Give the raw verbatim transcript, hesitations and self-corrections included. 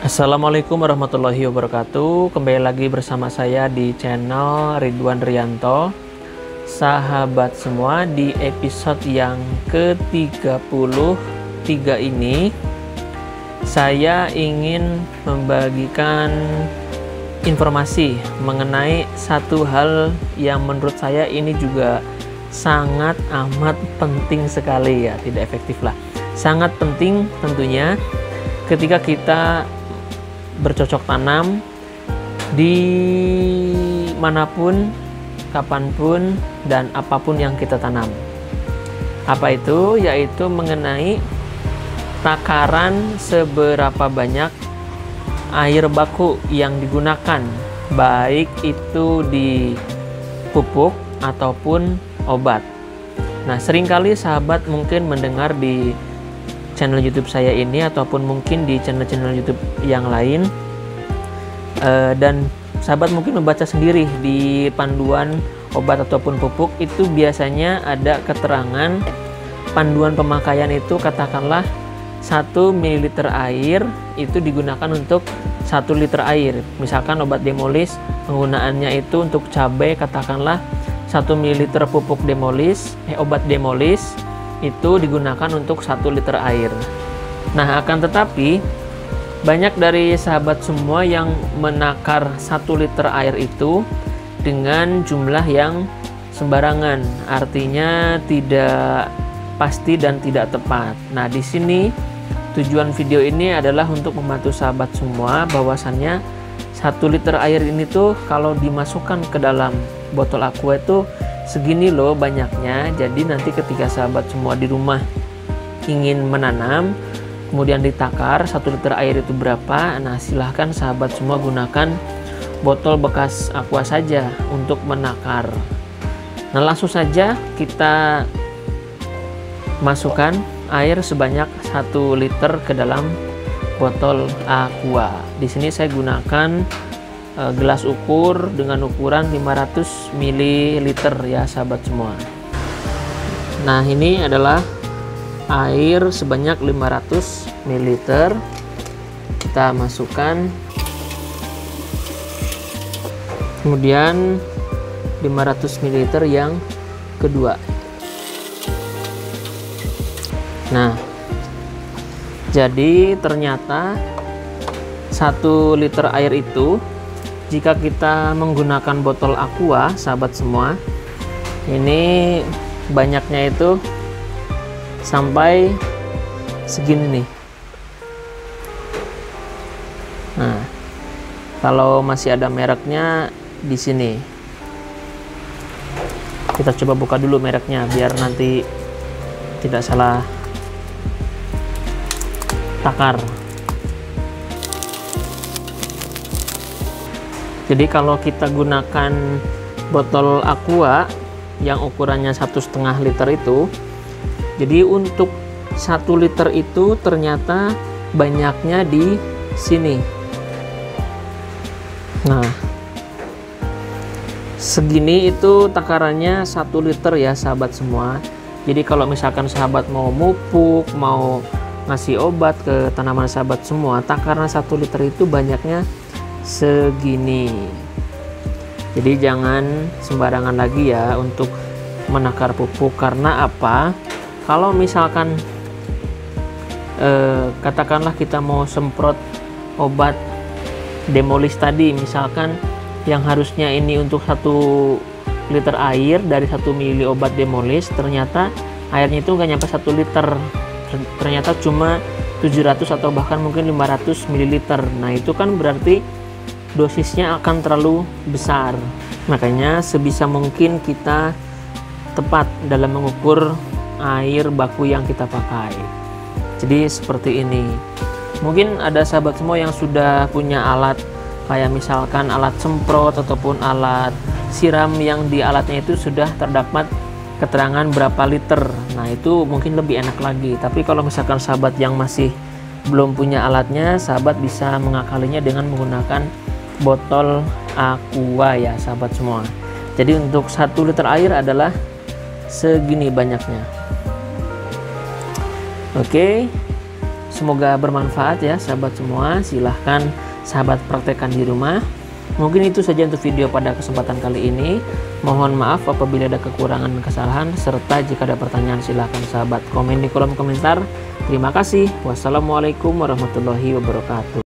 Assalamualaikum warahmatullahi wabarakatuh. Kembali lagi bersama saya di channel Ridwan Rianto. Sahabat semua, di episode yang ke tiga puluh tiga ini saya ingin membagikan informasi mengenai satu hal yang menurut saya ini juga sangat amat penting sekali, ya, tidak efektif lah. Sangat penting tentunya ketika kita bercocok tanam di manapun, kapanpun, dan apapun yang kita tanam. Apa itu? Yaitu mengenai takaran seberapa banyak air baku yang digunakan, baik itu di pupuk ataupun obat. Nah, seringkali sahabat mungkin mendengar di channel YouTube saya ini ataupun mungkin di channel-channel YouTube yang lain, e, dan sahabat mungkin membaca sendiri di panduan obat ataupun pupuk itu biasanya ada keterangan panduan pemakaian itu, katakanlah satu mililiter air itu digunakan untuk satu liter air. Misalkan obat Demolis penggunaannya itu untuk cabai, katakanlah satu mililiter pupuk Demolis, eh obat Demolis itu digunakan untuk satu liter air. Nah, akan tetapi banyak dari sahabat semua yang menakar satu liter air itu dengan jumlah yang sembarangan, artinya tidak pasti dan tidak tepat. Nah, di sini tujuan video ini adalah untuk membantu sahabat semua bahwasannya satu liter air ini tuh kalau dimasukkan ke dalam botol aqua itu segini loh banyaknya. Jadi nanti ketika sahabat semua di rumah ingin menanam kemudian ditakar satu liter air itu berapa, nah silahkan sahabat semua gunakan botol bekas aqua saja untuk menakar. Nah, langsung saja kita masukkan air sebanyak satu liter ke dalam botol aqua. Di sini saya gunakan gelas ukur dengan ukuran lima ratus mililiter, ya sahabat semua. Nah, ini adalah air sebanyak lima ratus mililiter. Kita masukkan, kemudian lima ratus mililiter yang kedua. Nah, jadi ternyata satu liter air itu jika kita menggunakan botol aqua, sahabat semua, ini banyaknya itu sampai segini nih. Nah, kalau masih ada mereknya di sini. Kita coba buka dulu mereknya biar nanti tidak salah takar. Jadi kalau kita gunakan botol aqua yang ukurannya satu setengah liter itu, jadi untuk satu liter itu ternyata banyaknya di sini. Nah, segini itu takarannya satu liter, ya sahabat semua. Jadi kalau misalkan sahabat mau mupuk, mau ngasih obat ke tanaman sahabat semua, takaran satu liter itu banyaknya segini. Jadi jangan sembarangan lagi ya untuk menakar pupuk. Karena apa? Kalau misalkan eh, katakanlah kita mau semprot obat Demolis tadi, misalkan yang harusnya ini untuk satu liter air dari satu mili obat Demolis, ternyata airnya itu nggak nyampe satu liter, ternyata cuma tujuh ratus atau bahkan mungkin lima ratus mililiter. Nah, itu kan berarti dosisnya akan terlalu besar. Makanya sebisa mungkin kita tepat dalam mengukur air baku yang kita pakai. Jadi seperti ini. Mungkin ada sahabat semua yang sudah punya alat kayak misalkan alat semprot ataupun alat siram yang di alatnya itu sudah terdapat keterangan berapa liter. Nah, itu mungkin lebih enak lagi. Tapi kalau misalkan sahabat yang masih belum punya alatnya, sahabat bisa mengakalinya dengan menggunakan botol aqua, ya sahabat semua. Jadi untuk satu liter air adalah segini banyaknya. Oke, Semoga bermanfaat ya sahabat semua. Silahkan sahabat praktekkan di rumah. Mungkin itu saja untuk video pada kesempatan kali ini. Mohon maaf apabila ada kekurangan dan kesalahan, serta jika ada pertanyaan silahkan sahabat komen di kolom komentar. Terima kasih. Wassalamualaikum warahmatullahi wabarakatuh.